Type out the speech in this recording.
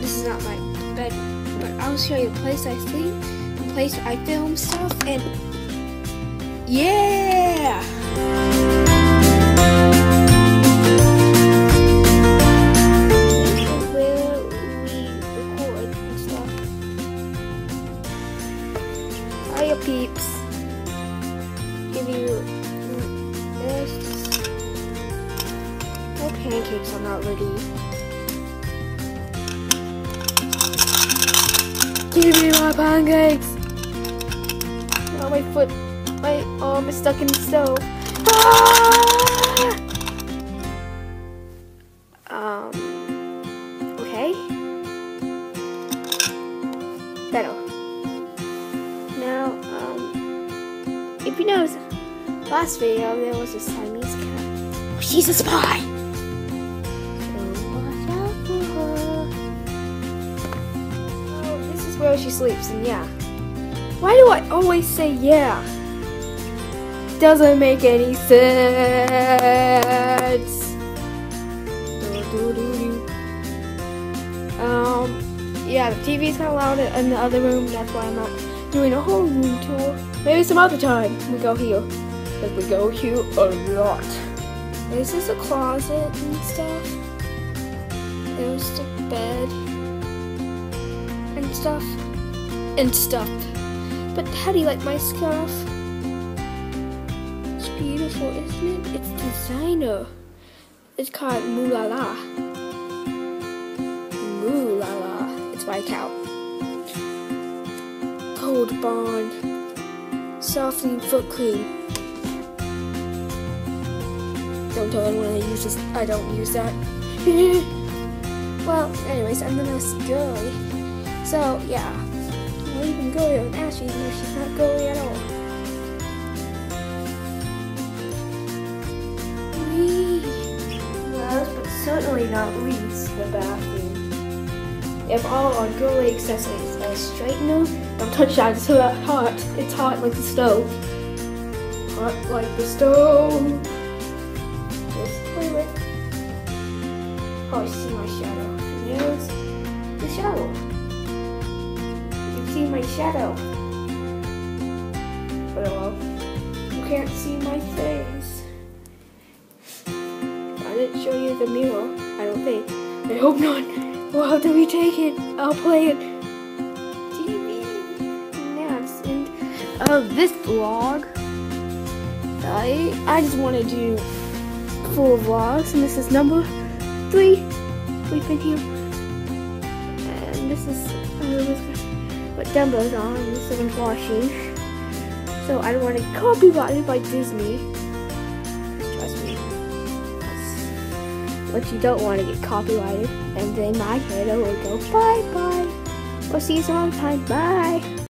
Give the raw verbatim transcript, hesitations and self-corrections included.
this is not my bed, but I'll show you the place I sleep, the place I film stuff, and yeah! This is where we record and stuff. Hiya peeps. Give you this. My pancakes are not ready. Give me my pancakes! Oh, my foot, my arm is stuck in the stove. Ah! Um, okay. Better. Now, um, if you notice, last video there was a Siamese cat. Oh, she's a spy! Where she sleeps, and yeah. Why do I always say yeah? Doesn't make any sense. Um, yeah, the T V's kind of loud in the other room. That's why I'm not doing a whole room tour. Maybe some other time we go here, but we go here a lot. This is a closet and stuff. There's the bed. And stuff and stuff. But how do you like my scarf? It's beautiful, isn't it? It's designer. It's called Moo La La. Moo La La. It's by cow. Cold Bond. Softening foot cream. Don't tell anyone I use this. I don't use that. Well, anyways, I'm the nice girly. So, yeah, I'll even go here and ask you even if she's not girly at all. Wee. Last but certainly not least, the bathroom. They have all our girly accessories. A straightener. Don't touch that, it's hot. It's hot like the stove. Hot like the stove. This toilet. Oh, I see my shadow. And there's the shadow. See my shadow. But well, you can't see my face. I didn't show you the mirror, I don't think. I hope not. We'll have to retake it. I'll play it. T V. Next. And of this vlog, I I just want to do full vlogs, and this is number three. We've been here, and this is. Uh, But Dumbo's on, and this one's washing. So I don't want to get copyrighted by Disney. Trust me. But you don't want to get copyrighted. And then my head will go bye bye. We'll see you some other time. Bye.